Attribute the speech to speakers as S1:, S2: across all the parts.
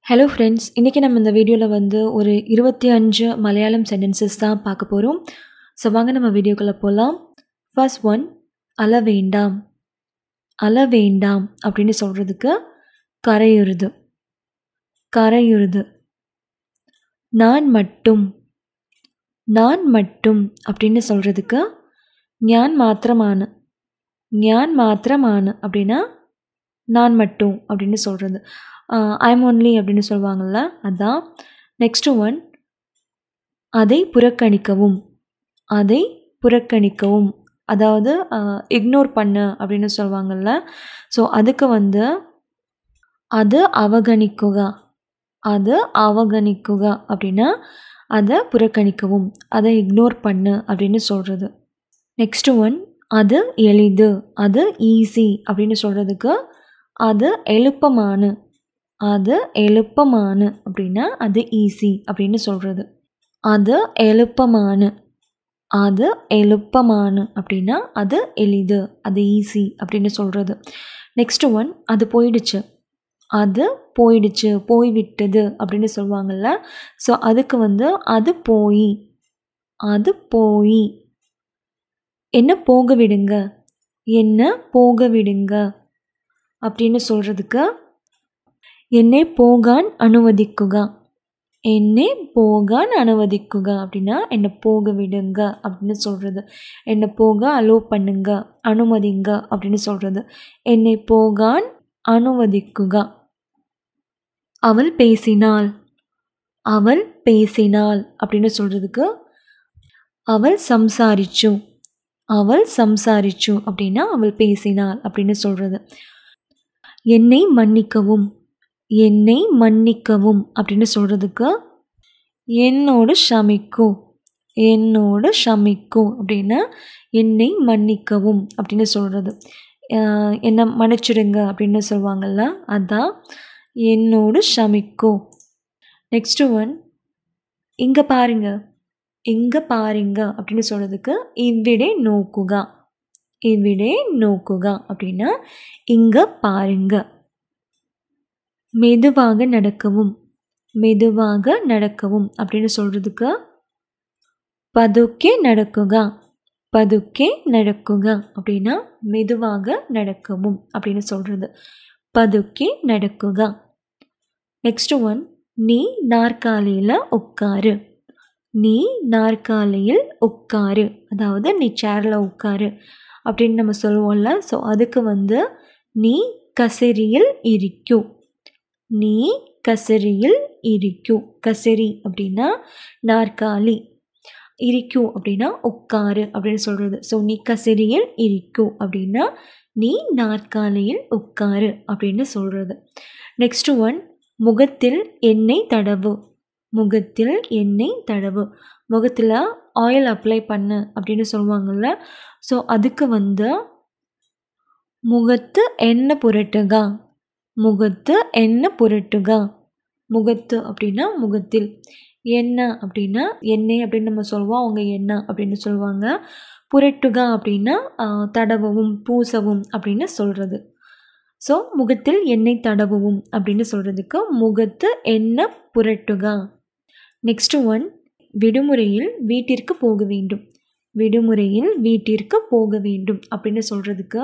S1: Hello friends, இன்றைக்கி நம்ம இந்த வீடியோவில் வந்து ஒரு 25 மலையாளம் சென்டென்சஸ் தான் பார்க்க போகிறோம். ஸோ வாங்க நம்ம வீடியோக்குள்ளே போகலாம். ஃபர்ஸ்ட் ஒன், அழ வேண்டாம். அழ வேண்டாம் அப்படின்னு சொல்கிறதுக்கு கரையுறுது. கரையுறுது. நான் மட்டும். நான் மட்டும் அப்படின்னு சொல்கிறதுக்கு ஞான் மாத்திரமான. ஞான் மாத்திரமான அப்படின்னா நான் மட்டும் அப்படின்னு சொல்கிறது. ஐம் ஒன்லி அப்படின்னு சொல்லுவாங்கள்ல, அதான். நெக்ஸ்ட் ஒன், அதை புறக்கணிக்கவும். அதை புறக்கணிக்கவும், அதாவது இக்னோர் பண்ணு அப்படின்னு சொல்லுவாங்கள்ல. ஸோ அதுக்கு வந்து அது அவகணிக்குக. அது அவகணிக்குக அப்படின்னா அதை புறக்கணிக்கவும், அதை இக்னோர் பண்ணு அப்படின்னு சொல்கிறது. நெக்ஸ்ட் ஒன், அது எளிது. அது ஈஸி அப்படின்னு சொல்கிறதுக்கு அது எழுப்பமான. அது எழுப்பமான அப்படின்னா அது ஈஸி அப்படின்னு சொல்கிறது. அது எழுப்பமான. அது எழுப்பமான அப்படின்னா அது எளிது, அது ஈஸி அப்படின்னு சொல்கிறது. நெக்ஸ்ட் ஒன், அது போயிடுச்சு. அது போயிடுச்சு, போய்விட்டது அப்படின்னு சொல்லுவாங்கள்ல. ஸோ அதுக்கு வந்து அது போய். அது போய். என்ன போக விடுங்க. என்ன போக விடுங்க அப்படின்னு சொல்கிறதுக்கு என்னை போகான் அனுமதிக்குக. என்னை போகான் அனுமதிக்குக அப்படின்னா என்னை போக விடுங்க அப்படின்னு சொல்கிறது. என்னை போக அலோவ் பண்ணுங்க, அனுமதிங்க அப்படின்னு சொல்கிறது. என்னை போகான் அனுமதிக்குக. அவள் பேசினாள். அவள் பேசினாள் அப்படின்னு சொல்கிறதுக்கு அவள் சம்சாரிச்சு. அவள் சம்சாரிச்சு அப்படின்னா அவள் பேசினாள் அப்படின்னு சொல்கிறது. என்னை மன்னிக்கவும். என்னை மன்னிக்கவும் அப்படின்னு சொல்கிறதுக்கு என்னோடு ஷமிக்கு. என்னோடு ஷமிக்கு அப்படின்னா என்னை மன்னிக்கவும் அப்படின்னு சொல்கிறது. என்னை மன்னிச்சிடுங்க அப்படின்னு சொல்லுவாங்கள்ல, அதான் என்னோடு ஷமிக்கு. நெக்ஸ்ட் ஒன், இங்கே பாருங்க. இங்கே பாருங்க அப்படின்னு சொல்கிறதுக்கு இவ்விடே நோக்குக. இவ்விடே நோக்குக அப்படின்னா இங்கே பாருங்க. மெதுவாக நடக்கவும். மெதுவாக நடக்கவும் அப்படின்னு சொல்கிறதுக்கு பதுக்கே நடக்குக. பதுக்கே நடக்குக அப்படின்னா மெதுவாக நடக்கவும் அப்படின்னு சொல்கிறது. பதுக்கே நடக்குக. நெக்ஸ்ட் ஒன், நீ நாற்காலியில் உட்காரு. நீ நாற்காலியில் உட்காரு, அதாவது நீ சேரில் உட்காரு அப்படின்னு நம்ம சொல்லுவோம்ல. ஸோ அதுக்கு வந்து நீ கசேரியில் இரிக்கு. நீ கசேரியில் இரிக்கு. கசேரி அப்படின்னா நாற்காலி, இரிக்கு அப்படின்னா உட்காரு அப்படின்னு சொல்கிறது. ஸோ நீ கசேரியில் இரிக்கு அப்படின்னா நீ நாற்காலியில் உட்காரு அப்படின்னு சொல்கிறது. நெக்ஸ்ட் ஒன், முகத்தில் எண்ணெய் தடவு. முகத்தில் எண்ணெய் தடவு. முகத்தில் ஆயில் அப்ளை பண்ணு அப்படின்னு சொல்லுவாங்கள்ல. ஸோ அதுக்கு வந்து முகத்து எண்ணெய் புரட்டுக. முகத்து எண்ணெய் புரட்டுக. முகத்து அப்படின்னா முகத்தில், எண்ணெய் அப்படின்னா எண்ணெய் அப்படின்னு நம்ம சொல்லுவோம், அவங்க எண்ணெய் அப்படின்னு சொல்லுவாங்க. புரட்டுக அப்படின்னா தடவவும் பூசவும் அப்படின்னு சொல்கிறது. ஸோ முகத்தில் எண்ணெய் தடவவும் அப்படின்னு சொல்கிறதுக்கு முகத்து எண்ணெய் புரட்டுக. நெக்ஸ்ட் ஒன், விடுமுறையில் வீட்டிற்கு போக வேண்டும். விடுமுறையில் வீட்டிற்கு போக வேண்டும் அப்படின்னு சொல்கிறதுக்கு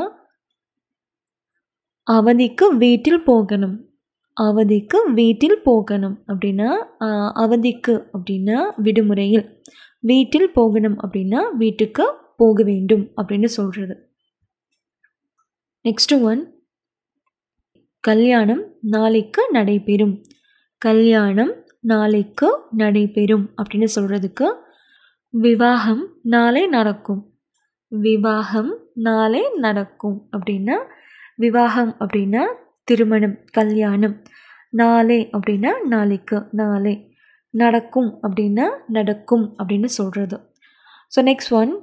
S1: அவதிக்கு வீட்டில் போகணும். அவதிக்கு வீட்டில் போகணும் அப்படின்னா அவதிக்கு அப்படின்னா விடுமுறையில், வீட்டில் போகணும் அப்படின்னா வீட்டுக்கு போக வேண்டும் அப்படின்னு சொல்கிறது. நெக்ஸ்ட் ஒன், கல்யாணம் நாளைக்கு நடைபெறும். கல்யாணம் நாளைக்கு நடைபெறும் அப்படின்னு சொல்கிறதுக்கு விவாகம் நாளை நடக்கும். விவாகம் நாளை நடக்கும் அப்படின்னா விவாகம் அப்படின்னா திருமணம், கல்யாணம். நாளை அப்படின்னா நாளைக்கு, நாளை. நடக்கும் அப்படின்னா நடக்கும் அப்படின்னு சொல்கிறது. ஸோ நெக்ஸ்ட் ஒன்,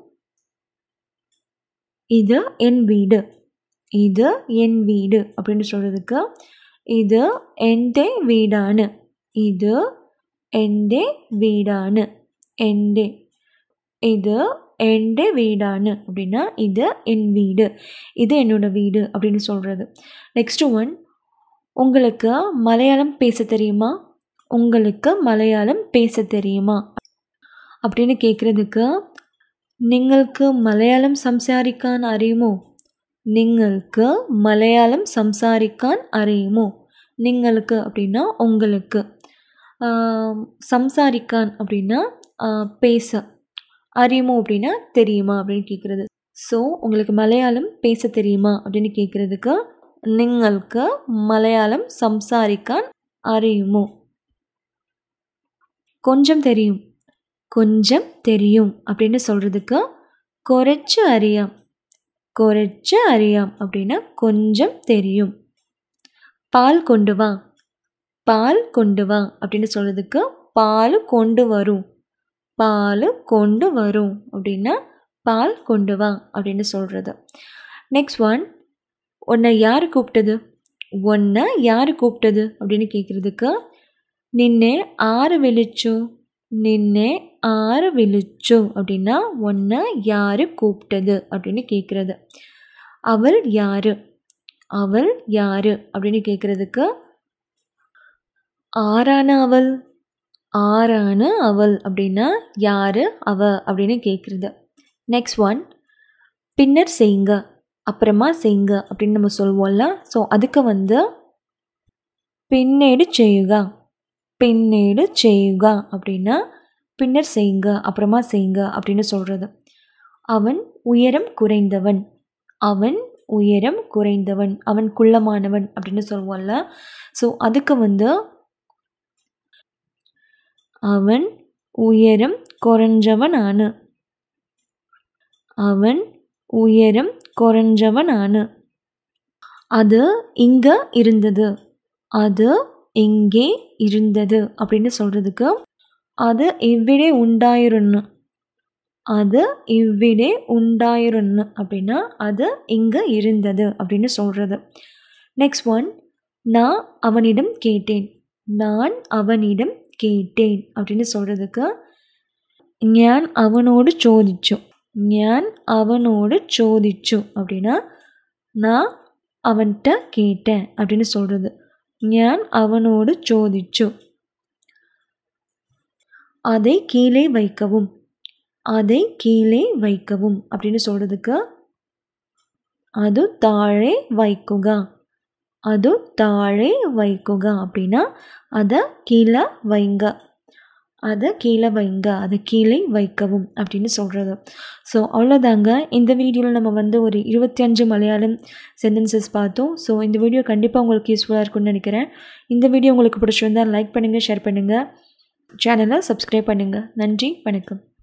S1: இது என் வீடு. இது என் வீடு அப்படின்னு சொல்கிறதுக்கு இது എൻ്റെ വീടാണ്. இது എൻ്റെ വീടാണ്. എൻ്റെ. இது എൻ്റെ வீடாണ് அப்படின்னா இது என் வீடு, இது என்னோட வீடு அப்படின்னு சொல்கிறது. நெக்ஸ்ட் ஒன், உங்களுக்கு மலையாளம் பேச தெரியுமா? உங்களுக்கு மலையாளம் பேச தெரியுமா அப்படின்னு கேட்குறதுக்கு നിങ്ങൾക്ക് മലയാളം സംസാരിക്കാൻ അറിയുമോ? നിങ്ങൾക്ക് മലയാളം സംസാരിക്കാൻ അറിയുമോ? നിങ്ങൾക്ക് அப்படின்னா உங்களுக்கு, சம்சாரிக்கான் அப்படின்னா பேச, அறியுமோ அப்படின்னா தெரியுமா அப்படின்னு கேட்குறது. ஸோ உங்களுக்கு மலையாளம் பேச தெரியுமா அப்படின்னு கேட்குறதுக்கு നിങ്ങൾക്ക് மலையாளம் സംസാരിക്കാൻ അറിയുമോ? கொஞ்சம் தெரியும், கொஞ்சம் தெரியும் அப்படின்னு சொல்கிறதுக்கு குறைச்சு அறியாம், குறைச்சு அறியாம் அப்படின்னா கொஞ்சம் தெரியும். பால் கொண்டு வா, பால் கொண்டு வா அப்படின்னு சொல்கிறதுக்கு பால் கொண்டு வரும், பால் கொண்டு வரும் அப்படின்னா பால் கொண்டு வா அப்படின்னு சொல்கிறது. நெக்ஸ்ட் ஒன், உன்னை யார் கூப்பிட்டது? உன்னை யார் கூப்பிட்டது அப்படின்னு கேட்குறதுக்கு நின்னே ஆறு விழிச்சு, நின்னே ஆறு விழிச்சு அப்படின்னா உன்னை யார் கூப்பிட்டது அப்படின்னு கேட்குறது. அவள் யார், அவள் யார் அப்படின்னு கேட்குறதுக்கு ஆரான அவள், ஆரான அவள் அப்படின்னா யார் அவ அப்படின்னு கேட்குறது. நெக்ஸ்ட் ஒன், பின்னர் செய்யுங்க, அப்புறமா செய்யுங்க அப்படின்னு நம்ம சொல்வோம்ல. ஸோ அதுக்கு பின்னேடு செய்யுக, பின்னேடு செய்யுக அப்படின்னா பின்னர் செய்யுங்க அப்புறமா செய்யுங்க அப்படின்னு சொல்கிறது. அவன் உயரம் குறைந்தவன், அவன் உயரம் குறைந்தவன், அவன் குள்ளமானவன் அப்படின்னு சொல்வோம்ல. ஸோ அதுக்கு அவன் உயரம் குறைஞ்சவனானு, அவன் உயரம் குறைஞ்சவனானு. அது இங்கே இருந்தது, அது இங்கே இருந்தது அப்படின்னு சொல்கிறதுக்கு அது இவ்விடே உண்டாயிருன்னு, அது இவ்விடே உண்டாயிருன்னு அப்படின்னா அது இங்கே இருந்தது அப்படின்னு சொல்கிறது. நெக்ஸ்ட் ஒன், நான் அவனிடம் கேட்டேன், நான் அவனிடம் கேட்டேன் அப்படின்னு சொல்கிறதுக்கு ഞാൻ അവനോട് ചോദിച്ചു, ഞാൻ അവനോട് ചോദിച്ചു அப்படின்னா நான் அவன்கிட்ட கேட்டேன் அப்படின்னு சொல்கிறது. ഞാൻ அவனோடு ചോദിച്ചു. அதை கீழே வைக்கவும், அதை கீழே வைக்கவும் அப்படின்னு சொல்கிறதுக்கு அது தாழே வைக்குக, அது தாழே வைக்குக அப்படின்னா அதை கீழே வைங்க, அதை கீழே வைங்க, அதை கீழே வைக்கவும் அப்படின்னு சொல்கிறது. ஸோ அவ்வளோதாங்க. இந்த வீடியோவில் நம்ம ஒரு 25 மலையாளம் சென்டென்சஸ் பார்த்தோம். ஸோ இந்த வீடியோ கண்டிப்பாக உங்களுக்கு யூஸ்ஃபுல்லாக இருக்கும்னு நினைக்கிறேன். இந்த வீடியோ உங்களுக்கு பிடிச்சிருந்தால் லைக் பண்ணுங்கள், ஷேர் பண்ணுங்கள், சேனலை சப்ஸ்கிரைப் பண்ணுங்கள். நன்றி, வணக்கம்.